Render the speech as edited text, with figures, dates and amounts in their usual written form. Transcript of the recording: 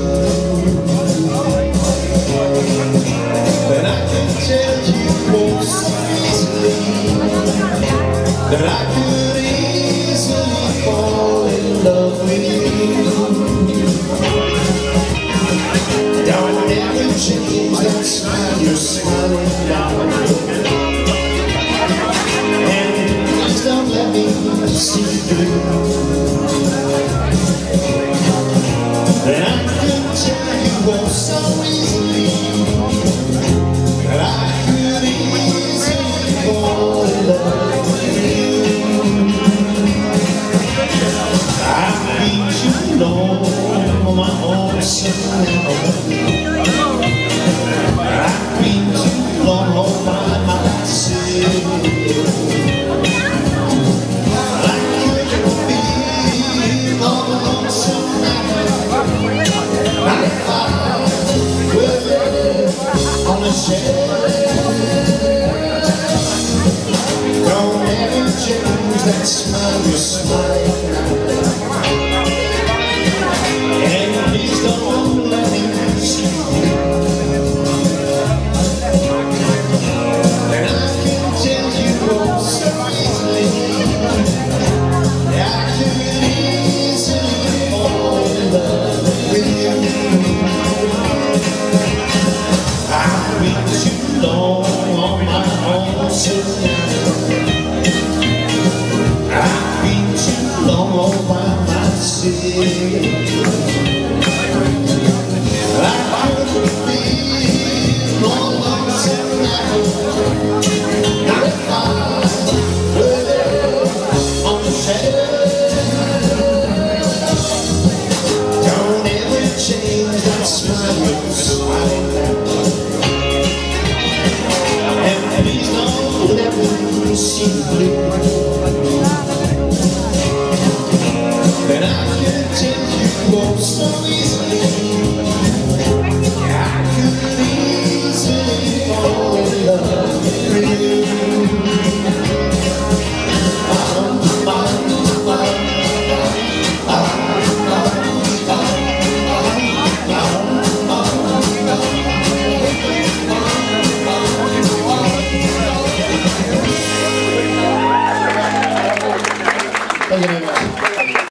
And I can tell you more so easily that I could easily fall in love with you. Don't ever change that smile you're smiling now. And please don't let me see through. And I can tell you all so easily that I could easily fall in love with you. I've been too long on my own soul. I've been too long all by myself. I couldn't feel all the lonesome night. On the shelf. Don't ever change that smile you're smiling now. And please don't let me see you. And I can tell you all so easily that I could easily fall in love with you. I've been too long on my own tonight. I've been too long all by myself. I couldn't feel all lonesome now. Not if I were there on the shelf. Don't ever change that smile you're smiling.